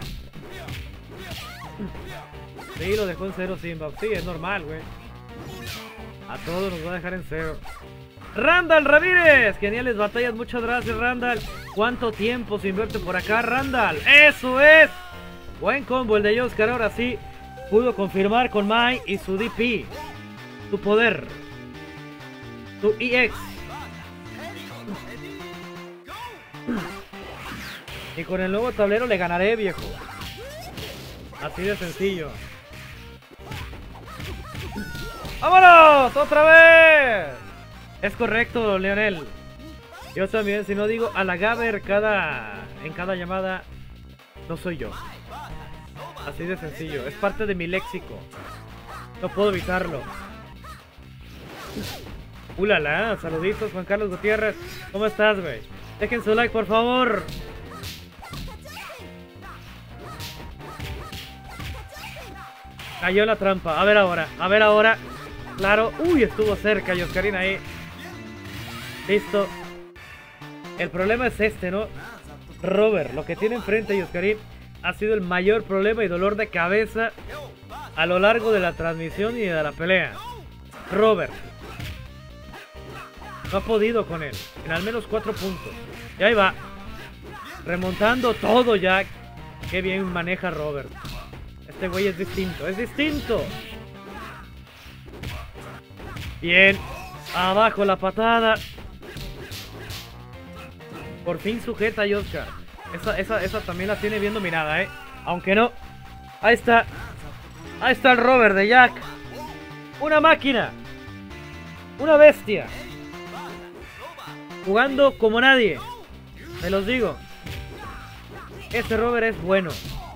[SPEAKER 1] Sí, lo dejó en 0 Simba. Sí, es normal, güey. A todos nos va a dejar en 0. Randall Ramírez. Geniales batallas. Muchas gracias, Randall. ¿Cuánto tiempo sin verte por acá, Randall? ¡Eso es! Buen combo el de Yoscar. Ahora sí pudo confirmar con Mai y su DP. Tu poder. Tu EX. Y con el nuevo tablero le ganaré, viejo. Así de sencillo. ¡Vámonos! ¡Otra vez! Es correcto, Leonel. Yo también, si no digo a la Gaber en cada llamada, no soy yo. Así de sencillo. Es parte de mi léxico. No puedo evitarlo. ¡Ulala! Saluditos, Juan Carlos Gutiérrez. ¿Cómo estás, güey? Dejen su like, por favor. Cayó la trampa. A ver ahora. A ver ahora. Claro. Uy, estuvo cerca Yoscarín ahí. Listo. El problema es este, ¿no? Robert, lo que tiene enfrente Yoscarín ha sido el mayor problema y dolor de cabeza a lo largo de la transmisión y de la pelea. Robert no ha podido con él. En al menos 4 puntos. Y ahí va. Remontando todo ya. Qué bien maneja Robert. Este güey es distinto. ¡Es distinto! Bien. Abajo la patada. Por fin sujeta a Yoscar. Esa también la tiene bien dominada, Aunque no. Ahí está. Ahí está el Robert de Jack. Una máquina. Una bestia. Jugando como nadie. Me los digo. Este Robert es bueno.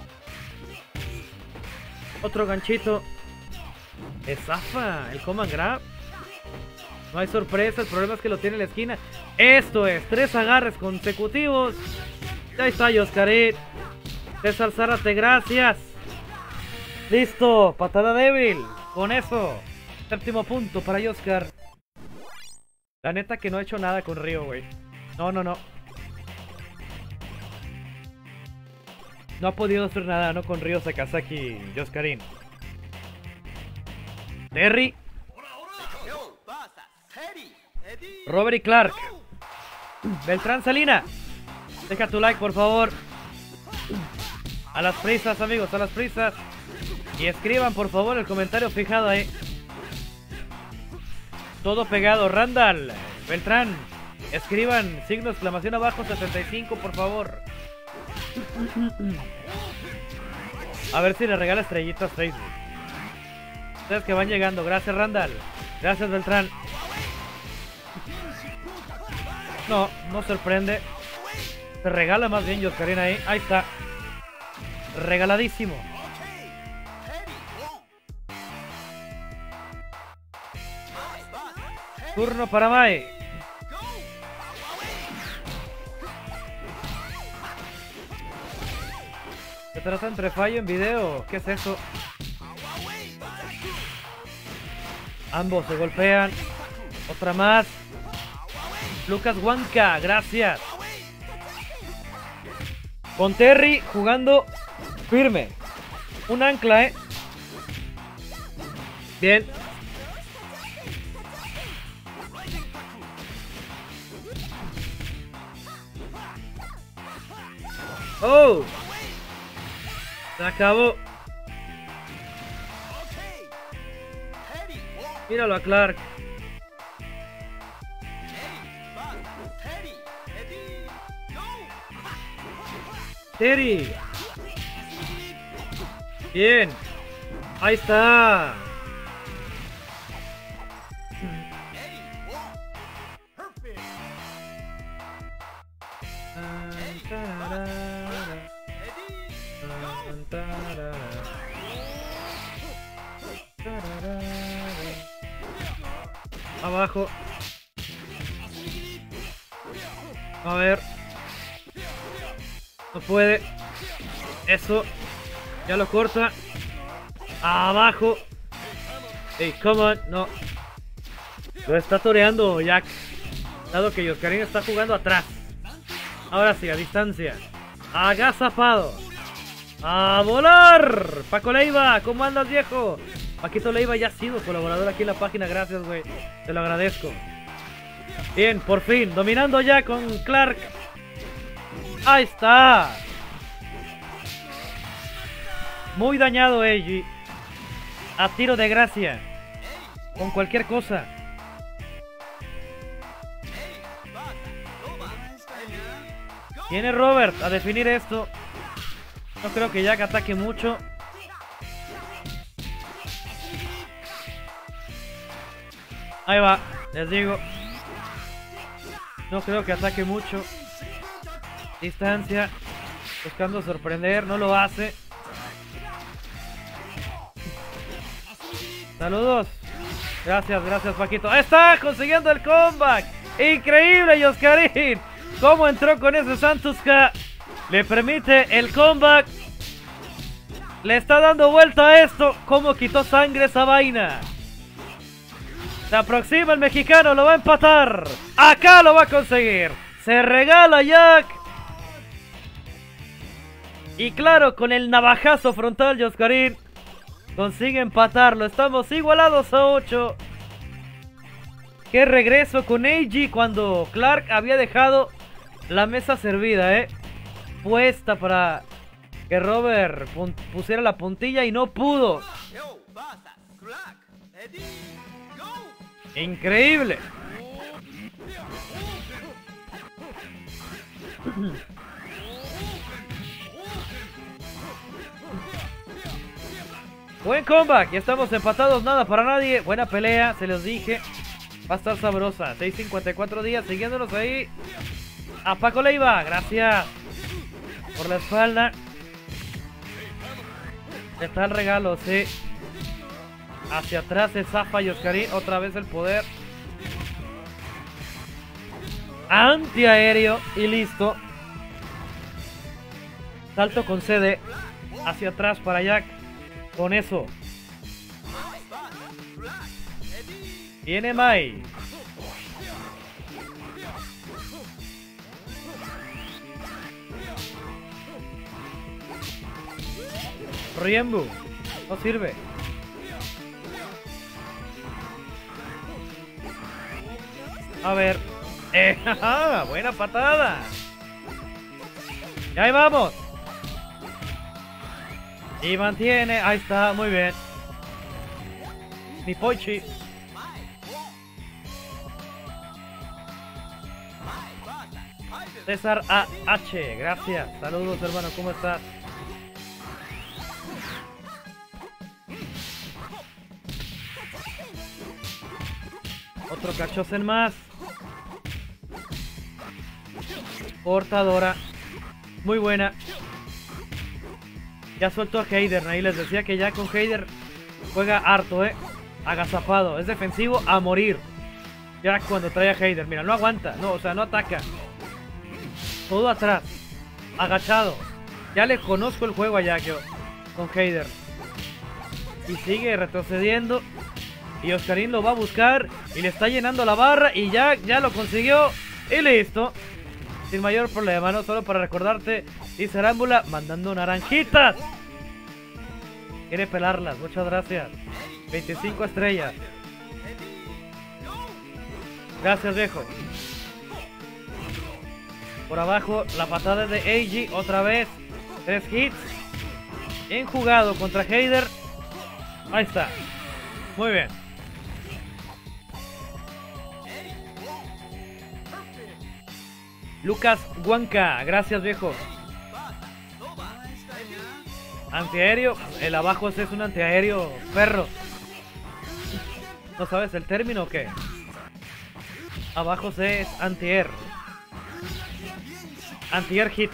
[SPEAKER 1] Otro ganchito. Es zafa. El command grab. No hay sorpresa. El problema es que lo tiene en la esquina. Esto es 3 agarres consecutivos. Ya está Yoscarín. César Zárate, gracias. Listo. Patada débil. Con eso. 7º punto para Yoscar. La neta que no ha hecho nada con Ryo, güey. No. No ha podido hacer nada, ¿no? Con Ryo Sakazaki Yoscarín. Terry. Robert y Clark. Beltrán Salina. Deja tu like, por favor. A las prisas, amigos, a las prisas. Y escriban, por favor, el comentario fijado ahí. Todo pegado. Randall, Beltrán, escriban signo de exclamación abajo 75, por favor. A ver si le regala estrellitas Facebook. Ustedes que van llegando. Gracias, Randall. Gracias, Beltrán. No, no sorprende. Se regala más bien Yoscarín ahí. Ahí está. Regaladísimo. Turno para Mai. Se trata entre fallo en video. ¿Qué es eso? Ambos se golpean. Otra más. Lucas Huanca, gracias. Con Terry jugando firme. Un ancla, Bien. Oh. Se acabó. Míralo a Clark. Terry. Bien. Ahí está. Abajo. A ver. No puede. Eso. Ya lo corta. Abajo. Hey, come on. No. Lo está toreando Jack. Dado que Yoscarín está jugando atrás. Ahora sí, a distancia. Agazapado. ¡A volar! Paco Leiva, ¿cómo andas, viejo? Paquito Leiva ya ha sido colaborador aquí en la página. Gracias, güey. Te lo agradezco. Bien, por fin. Dominando ya con Clark. Ahí está. Muy dañado, Eiji. A tiro de gracia. Con cualquier cosa. Viene Robert a definir esto. No creo que Jack ataque mucho. Ahí va, les digo. No creo que ataque mucho. Distancia. Buscando sorprender, no lo hace. Saludos. Gracias, gracias, Paquito. ¡Ahí está! Consiguiendo el comeback. Increíble, Yoscarín. Cómo entró con ese Santuska. Le permite el comeback. Le está dando vuelta a esto. Cómo quitó sangre esa vaina. Se aproxima el mexicano, lo va a empatar. Acá lo va a conseguir. Se regala Jack. Y claro, con el navajazo frontal, Yoscarín consigue empatarlo. Estamos igualados a 8. Qué regreso con Eiji cuando Clark había dejado la mesa servida, puesta para que Robert pusiera la puntilla y no pudo. Increíble. Buen comeback, ya estamos empatados, nada para nadie. Buena pelea, se los dije. Va a estar sabrosa. 6:54 días siguiéndonos ahí. A Paco Leiva, gracias por la espalda. Está el regalo, sí. Hacia atrás se zafa Yoscarín. Otra vez el poder antiaéreo y listo. Salto con CD hacia atrás para Jack. Con eso viene Mai. Riembu no sirve. A ver. Buena patada. Y ahí vamos. Y mantiene, ahí está, muy bien. Mi Poichi. César AH, gracias. Saludos, hermano, ¿cómo estás? Otro cachosen más. Portadora. Muy buena. Ya suelto a Heider. Ahí les decía que ya con Heider juega harto, agazapado. Es defensivo a morir. Ya cuando trae a Heider. Mira, no aguanta. No, o sea, no ataca. Todo atrás. Agachado. Ya le conozco el juego a Jack yo. Con Heider. Y sigue retrocediendo. Y Oscarín lo va a buscar. Y le está llenando la barra. Y Jack ya lo consiguió. Y listo. Sin mayor problema, ¿no? Solo para recordarte. Dice Arámbula mandando naranjitas. Quiere pelarlas. Muchas gracias. 25 estrellas. Gracias, viejo. Por abajo, la patada de Eiji. Otra vez. 3 hits. Bien jugado contra Heider. Ahí está. Muy bien. Lucas Huanca. Gracias, viejo. Antiaéreo. El abajo es un antiaéreo perro. ¿No sabes el término o qué? Abajo C es anti-air. Anti-air hit.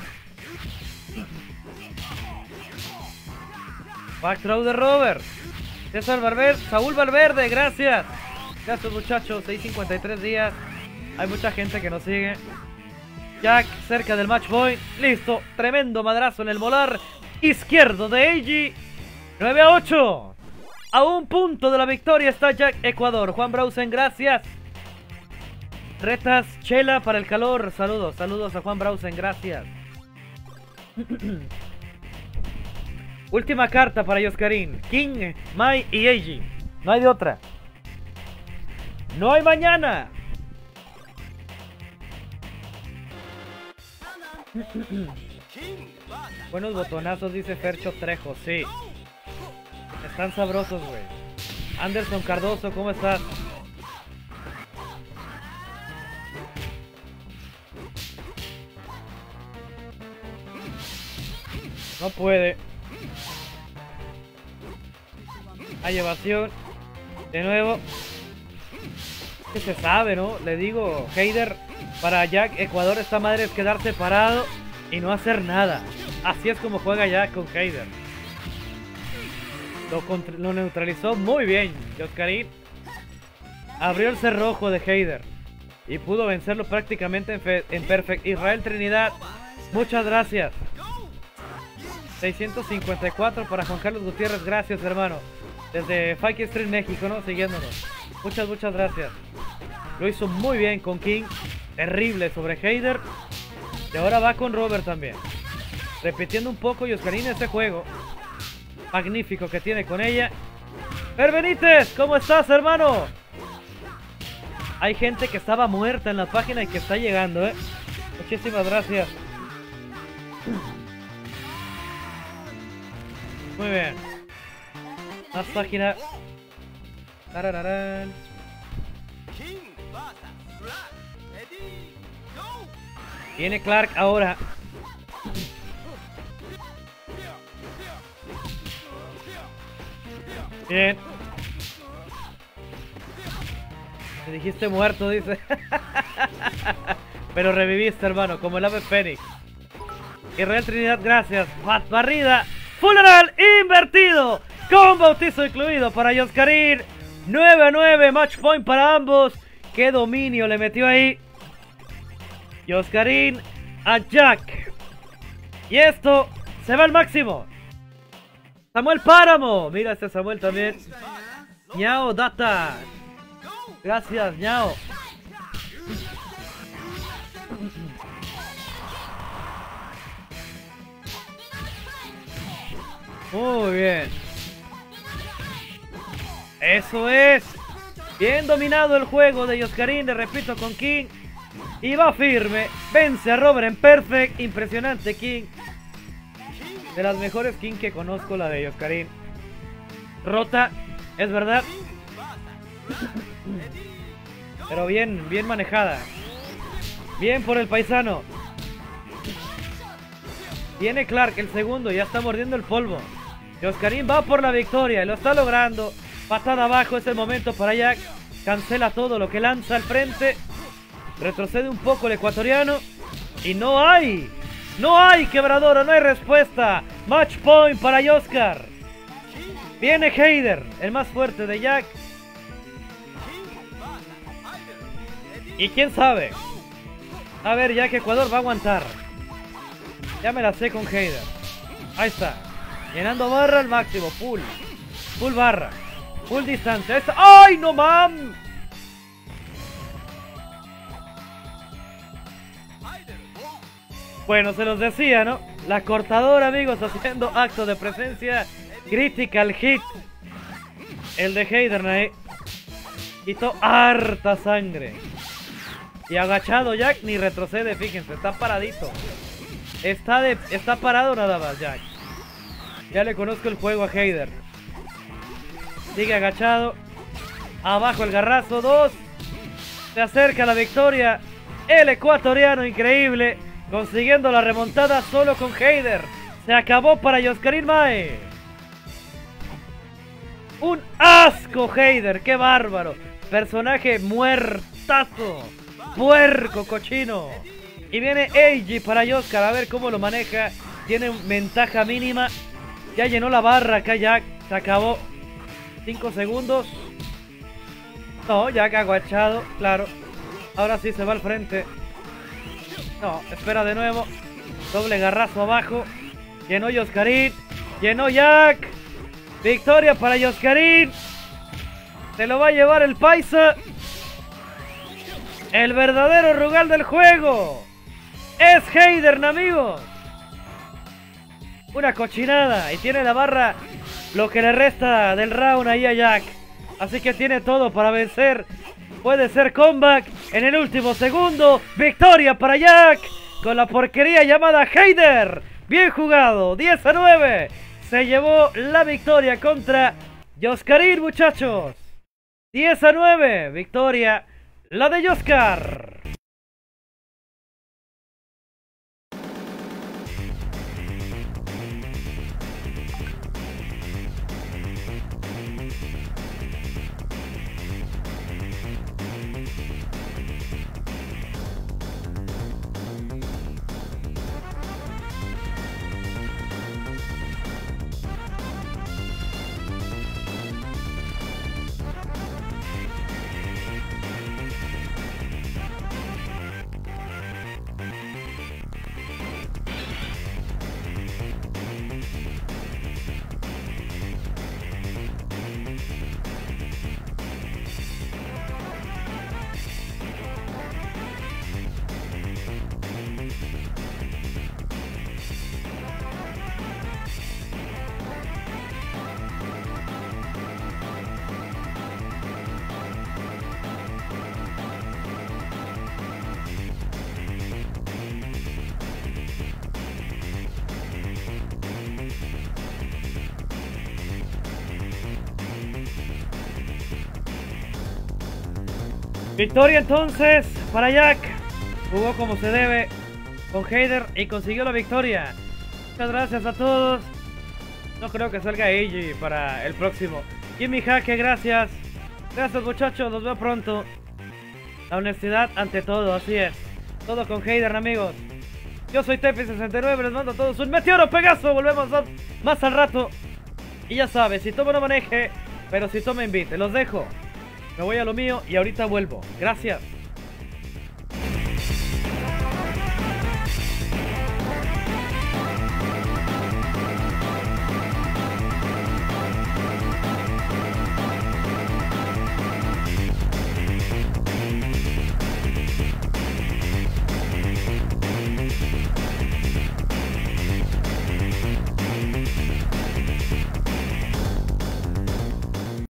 [SPEAKER 1] Back throw de Robert. César Valverde. Saúl Valverde, gracias. Gracias, muchachos. 6:53 días. Hay mucha gente que nos sigue. Jack cerca del match point. Listo. Tremendo madrazo en el molar izquierdo de Eiji. 9-8. A un punto de la victoria está Jack Ecuador. Juan Brausen, gracias. Retas Chela para el calor. Saludos, saludos a Juan Brausen, gracias. Última carta para Oscarín. King, Mai y Eiji. No hay de otra. No hay mañana. Buenos botonazos, dice Fercho Trejo. Sí. Están sabrosos, güey. Anderson Cardoso, ¿cómo estás? No puede. Hay evasión. De nuevo. Que se sabe, ¿no? Le digo, Heider, para Jack Ecuador esta madre es quedarse parado y no hacer nada. Así es como juega Jack con Heider. Lo neutralizó muy bien. Oscarín abrió el cerrojo de Heider y pudo vencerlo prácticamente en perfect. Israel Trinidad, muchas gracias. 654 para Juan Carlos Gutiérrez, gracias, hermano. Desde Fike Street, México, ¿no? Siguiéndonos. Muchas gracias. Lo hizo muy bien con King. Terrible sobre Heider. Y ahora va con Robert también. Repitiendo un poco y Oscarín este juego magnífico que tiene con ella. Fer Benítez, ¿cómo estás, hermano? Hay gente que estaba muerta en la página y que está llegando, ¿eh? Muchísimas gracias. Muy bien. Más página. Tarararán. Viene Clark ahora. Bien. Te dijiste muerto, dice. Pero reviviste, hermano, como el ave fénix. Israel Trinidad, gracias. Barrida. Funeral invertido. Con bautizo incluido para Oscarín. 9-9. Match point para ambos. Qué dominio le metió ahí Oscarín a Jack. Y esto se va al máximo. Samuel Páramo. Mira este Samuel también. Ñao Data. Gracias, Ñao. Muy bien. Eso es. Bien dominado el juego de Oscarín. Le repito con King. Y va firme. Vence a Robert en perfect. Impresionante King. De las mejores skin que conozco, la de Yoskarin. Rota, es verdad. Pero bien manejada. Bien por el paisano. Viene Clark, el segundo, ya está mordiendo el polvo. Yoskarin va por la victoria, lo está logrando. Patada abajo, es el momento para Jack. Cancela todo lo que lanza al frente. Retrocede un poco el ecuatoriano. Y no hay quebradora, no hay respuesta. Match point para Yoskar. Viene Heider, el más fuerte de Jack. Y quién sabe. A ver, Jack Ecuador va a aguantar. Ya me la sé con Heider. Ahí está. Llenando barra al máximo. Full barra. Full distancia. ¡Ay, no mam! Bueno, se los decía, ¿no? La cortadora, amigos, haciendo acto de presencia. Critical hit. El de Heider, quitó harta sangre. Y agachado Jack ni retrocede, fíjense, está paradito. Está parado nada más Jack. Ya le conozco el juego a Heider. Sigue agachado. Abajo el garrazo, 2. Se acerca la victoria. El ecuatoriano, increíble. Consiguiendo la remontada solo con Heider. Se acabó para Yoskarin Mae. Un asco Heider, qué bárbaro. Personaje muertazo. Puerco, cochino. Y viene Eiji para Yoskar, a ver cómo lo maneja. Tiene ventaja mínima. Ya llenó la barra acá Jack. Se acabó. 5 segundos. No, Jack agachado, claro. Ahora sí se va al frente. No, espera de nuevo. Doble garrazo abajo. Llenó Yoskarin. Llenó Jack. Victoria para Yoskarin. Se lo va a llevar el paisa. El verdadero Rugal del juego. Es Heider, amigos. Una cochinada. Y tiene la barra lo que le resta del round ahí a Jack. Así que tiene todo para vencer. Puede ser comeback en el último segundo. Victoria para Jack. Con la porquería llamada Heider. Bien jugado. 10-9. Se llevó la victoria contra Yoskarin, muchachos. 10-9. Victoria la de Yoskar. Victoria entonces para Jack. Jugó como se debe con Heider y consiguió la victoria. Muchas gracias a todos. No creo que salga Eiji para el próximo. Jimmy Jaque, gracias. Gracias, muchachos, los veo pronto. La honestidad ante todo, así es. Todo con Heider, amigos. Yo soy Tepi69, les mando a todos un meteoro Pegaso. Volvemos más al rato. Y ya sabes, si Tomo no maneje, pero si Tomo invite, los dejo. Me voy a lo mío y ahorita vuelvo. Gracias.